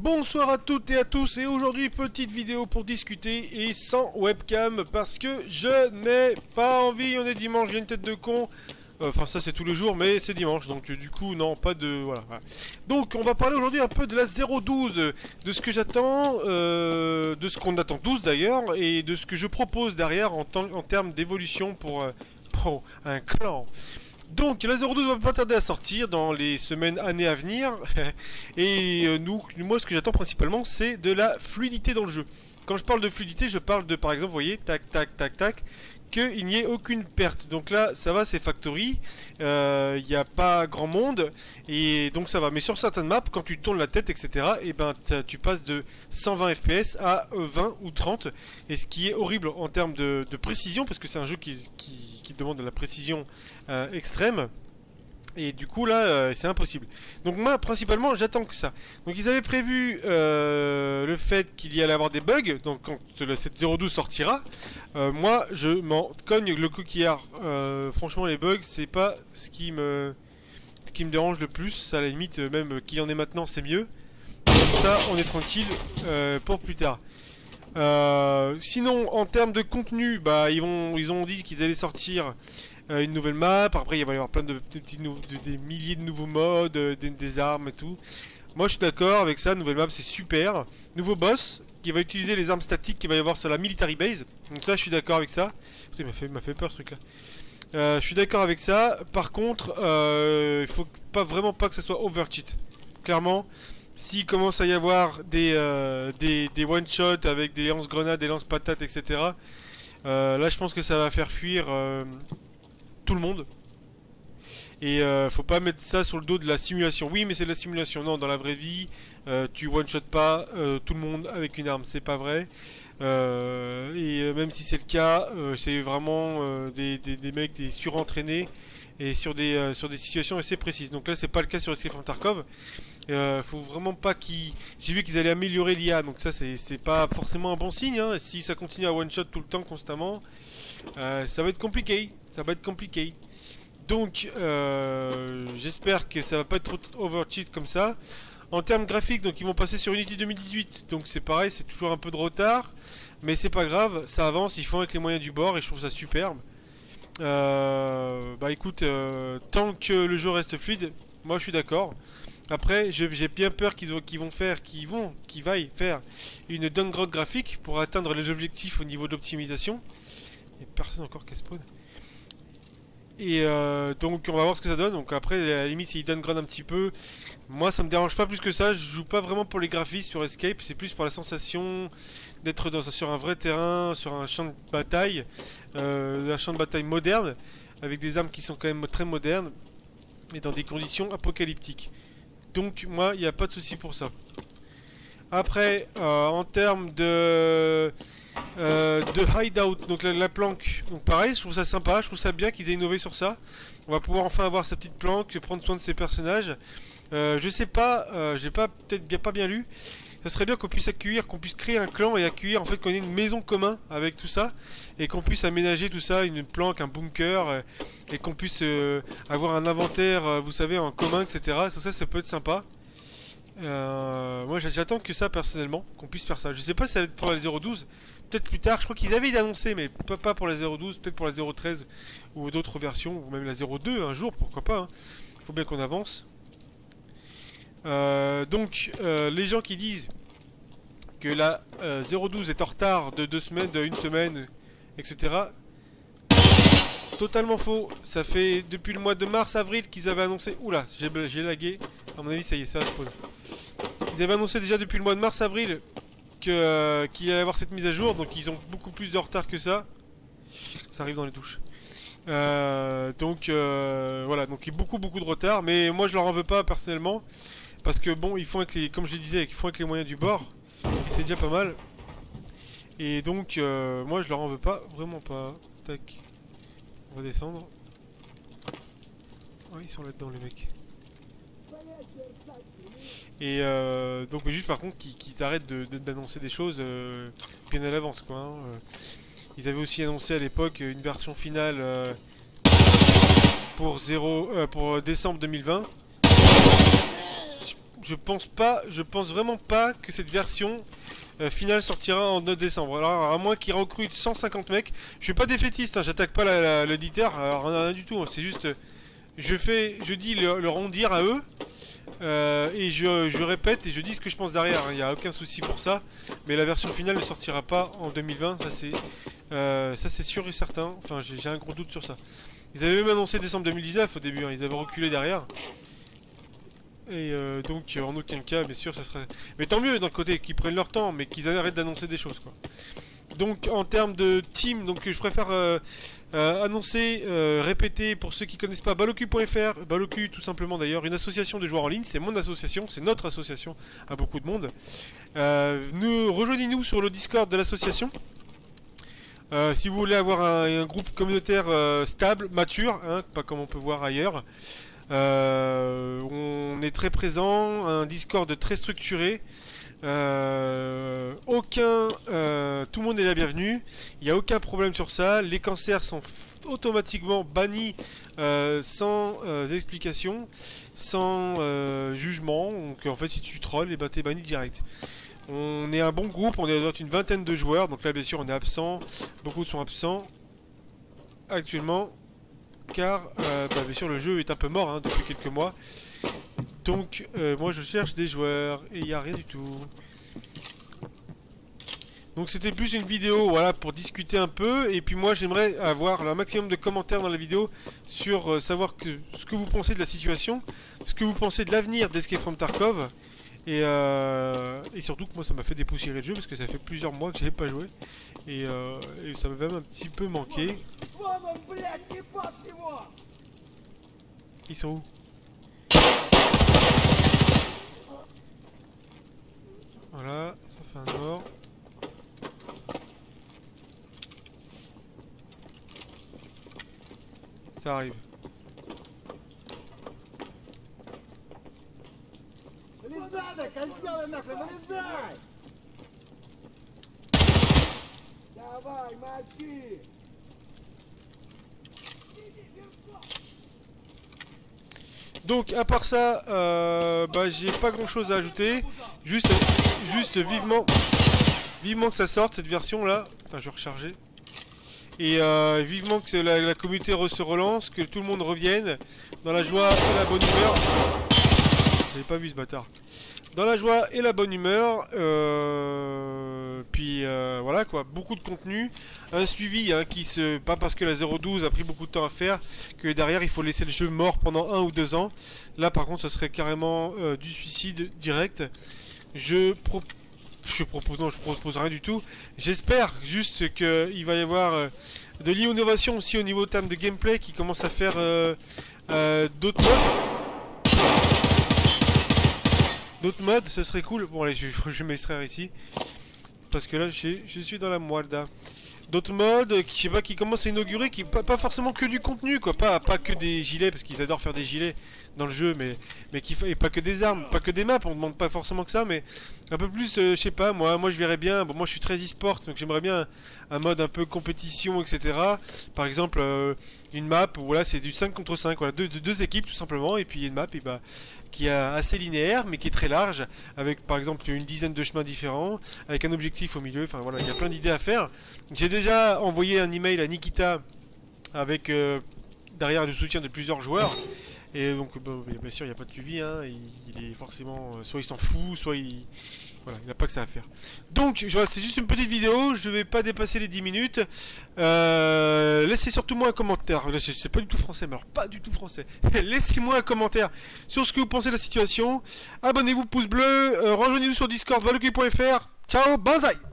Bonsoir à toutes et à tous, et aujourd'hui petite vidéo pour discuter et sans webcam parce que je n'ai pas envie. On est dimanche, j'ai une tête de con. Enfin ça c'est tous les jours mais c'est dimanche donc du coup non pas de... Voilà. Donc on va parler aujourd'hui un peu de la 012, de ce que j'attends, de ce qu'on attend tous d'ailleurs, et de ce que je propose derrière en termes d'évolution pour un clan. Donc la 012 va pas tarder à sortir dans les semaines, années à venir. Et moi ce que j'attends principalement c'est de la fluidité dans le jeu. Quand je parle de fluidité, je parle de par exemple, vous voyez, tac tac tac tac, qu'il n'y ait aucune perte. Donc là ça va, c'est factory, il n'y a pas grand monde et donc ça va. Mais sur certaines maps, quand tu tournes la tête etc, et ben tu passes de 120 fps à 20 ou 30, et ce qui est horrible en termes de précision, parce que c'est un jeu qui demande de la précision extrême. Et du coup là c'est impossible. Donc moi principalement j'attends que ça. Donc ils avaient prévu le fait qu'il y allait avoir des bugs. Donc quand cette 012 sortira, moi je m'en cogne le coquillard. Franchement les bugs c'est pas ce qui me dérange le plus. À la limite même qu'il y en ait maintenant c'est mieux. Comme ça on est tranquille pour plus tard. Sinon en termes de contenu, bah ils ont dit qu'ils allaient sortir une nouvelle map. Après il va y avoir plein de des milliers de nouveaux modes, des armes et tout. Moi je suis d'accord avec ça, nouvelle map c'est super. Nouveau boss qui va utiliser les armes statiques qu'il va y avoir sur la military base. Donc ça je suis d'accord avec ça. Il m'a fait peur ce truc là. Je suis d'accord avec ça. Par contre il faut vraiment pas que ça soit overcheat. Clairement, s'il commence à y avoir des one shot avec des lance-grenades, des lance-patates, etc. Là je pense que ça va faire fuir tout le monde. Et faut pas mettre ça sur le dos de la simulation. Oui mais c'est de la simulation. Non, dans la vraie vie tu one shot pas tout le monde avec une arme, c'est pas vrai. Et même si c'est le cas, c'est vraiment des mecs, des surentraînés, et sur des situations assez précises. Donc là c'est pas le cas sur Escape from Tarkov. Faut vraiment pas qu'ils... J'ai vu qu'ils allaient améliorer l'IA, donc ça c'est pas forcément un bon signe hein. Si ça continue à one shot tout le temps constamment, ça va être compliqué. Ça va être compliqué. Donc j'espère que ça va pas être trop overcheat comme ça. En termes graphiques, donc ils vont passer sur Unity 2018. Donc c'est pareil, c'est toujours un peu de retard, mais c'est pas grave, ça avance, ils font avec les moyens du bord et je trouve ça superbe. Bah écoute, tant que le jeu reste fluide, moi je suis d'accord. Après, j'ai bien peur qu'ils vaillent faire une downgrade graphique pour atteindre les objectifs au niveau d'optimisation. Il n'y a personne encore qui spawn. Et donc on va voir ce que ça donne. Donc après, à la limite, s'ils downgrade un petit peu, moi ça me dérange pas plus que ça. Je joue pas vraiment pour les graphismes sur Escape, c'est plus pour la sensation d'être sur un vrai terrain, sur un champ de bataille, un champ de bataille moderne, avec des armes qui sont quand même très modernes et dans des conditions apocalyptiques. Donc moi il n'y a pas de souci pour ça. Après en termes de hideout, donc la planque, donc pareil, je trouve ça sympa, je trouve ça bien qu'ils aient innové sur ça. On va pouvoir enfin avoir sa petite planque, prendre soin de ses personnages. Je sais pas, j'ai peut-être pas bien lu. Ça serait bien qu'on puisse accueillir, qu'on puisse créer un clan et accueillir, en fait, qu'on ait une maison commun avec tout ça, et qu'on puisse aménager tout ça, une planque, un bunker, et qu'on puisse avoir un inventaire, vous savez, en commun, etc. Ça peut être sympa. Moi j'attends que ça personnellement, qu'on puisse faire ça. Je sais pas si ça va être pour la 012, peut-être plus tard. Je crois qu'ils avaient annoncé, mais pas pour la 012, peut-être pour la 013 ou d'autres versions, ou même la 02 un jour, pourquoi pas hein. Faut bien qu'on avance. Donc les gens qui disent que la 012 est en retard de 2 semaines, de 1 semaine, etc. Totalement faux. Ça fait depuis le mois de mars-avril qu'ils avaient annoncé... Oula, j'ai lagué. À mon avis ça y est, ça spawn. Ils avaient annoncé déjà depuis le mois de mars-avril qu'il allait y avoir cette mise à jour. Donc ils ont beaucoup plus de retard que ça. Ça arrive dans les touches. Donc voilà, donc il y a beaucoup de retard. Mais moi je leur en veux pas personnellement. Parce que bon, ils font avec les, comme je le disais, ils font avec les moyens du bord. Et c'est déjà pas mal. Et donc moi je leur en veux pas, vraiment pas. Tac. On va descendre. Oh, ils sont là-dedans les mecs. Et donc juste par contre qu'ils arrêtent d'annoncer des choses bien à l'avance quoi hein. Ils avaient aussi annoncé à l'époque une version finale pour décembre 2020. je pense vraiment pas que cette version finale sortira en 9 décembre. Alors à moins qu'ils recrutent 150 mecs, je suis pas défaitiste, hein, j'attaque pas l'éditeur, rien du tout, hein, c'est juste, je dis leur en dire à eux, et je répète et je dis ce que je pense derrière, il n'y a aucun souci pour ça, mais la version finale ne sortira pas en 2020, ça c'est sûr et certain, enfin j'ai un gros doute sur ça. Ils avaient même annoncé décembre 2019 au début, hein, ils avaient reculé derrière. Et donc en aucun cas, bien sûr, ça serait... Mais tant mieux d'un côté, qu'ils prennent leur temps, mais qu'ils arrêtent d'annoncer des choses, quoi. Donc en termes de team, donc je préfère annoncer, répéter pour ceux qui connaissent pas Balocu.fr, Balocu tout simplement d'ailleurs, une association de joueurs en ligne, c'est mon association, c'est notre association à beaucoup de monde. Rejoignez-nous sur le Discord de l'association. Si vous voulez avoir un groupe communautaire stable, mature, hein, pas comme on peut voir ailleurs. On est très présent, un Discord très structuré. Tout le monde est la bienvenue. Il n'y a aucun problème sur ça. Les cancers sont automatiquement bannis sans explication, sans jugement. Donc en fait, si tu trolls, ben, t'es banni direct. On est un bon groupe, on est une vingtaine de joueurs. Donc là, bien sûr, on est absent. Beaucoup sont absents actuellement. Car bah, bien sûr le jeu est un peu mort hein, depuis quelques mois. Donc moi je cherche des joueurs et il n'y a rien du tout. Donc c'était plus une vidéo voilà, pour discuter un peu. Et puis moi j'aimerais avoir un maximum de commentaires dans la vidéo sur savoir ce que vous pensez de la situation, ce que vous pensez de l'avenir d'Escape from Tarkov. Et surtout que moi ça m'a fait dépoussiérer le jeu parce que ça fait plusieurs mois que j'avais pas joué. Et ça m'a même un petit peu manqué. Ils sont où? Voilà, ça fait un mort. Ça arrive. Давай, мочи! Donc à part ça, bah, j'ai pas grand chose à ajouter. Juste vivement que ça sorte cette version là. Attends, je vais recharger. Et vivement que la communauté se relance, que tout le monde revienne dans la joie et la bonne humeur. Je l'avais pas vu ce bâtard. Dans la joie et la bonne humeur, puis voilà quoi, beaucoup de contenu, un suivi hein, pas parce que la 0.12 a pris beaucoup de temps à faire, que derrière il faut laisser le jeu mort pendant 1 ou 2 ans. Là par contre ça serait carrément du suicide direct. Je propose rien du tout. J'espère juste qu'il va y avoir de l'innovation aussi au niveau terme de gameplay qui commence à faire d'autres modes. D'autres modes, ce serait cool. Bon allez, je vais m'extraire ici. Parce que là, je suis dans la moilda. D'autres modes, je sais pas, qui commencent à inaugurer, pas forcément que du contenu, quoi. Pas que des gilets, parce qu'ils adorent faire des gilets dans le jeu, mais et pas que des armes, pas que des maps, on demande pas forcément que ça, mais un peu plus, je sais pas, moi je verrais bien, bon moi je suis très e-sport, donc j'aimerais bien un mode un peu compétition, etc. Par exemple, une map où voilà, c'est du 5 contre 5, voilà, deux équipes tout simplement, et puis une map et bah, qui est assez linéaire, mais qui est très large, avec par exemple une dizaine de chemins différents, avec un objectif au milieu, enfin voilà, il y a plein d'idées à faire. J'ai déjà envoyé un email à Nikita avec derrière le soutien de plusieurs joueurs. Et donc, bon, bien sûr, il n'y a pas de suivi, hein, il est forcément... soit il s'en fout, soit il... Voilà, il n'a pas que ça à faire. Donc, voilà, c'est juste une petite vidéo, je ne vais pas dépasser les 10 minutes. Laissez surtout moi un commentaire. C'est pas du tout français, mais alors pas du tout français. Laissez-moi un commentaire sur ce que vous pensez de la situation. Abonnez-vous, pouce bleu, rejoignez-nous sur Discord, balocu.fr. Ciao, banzai!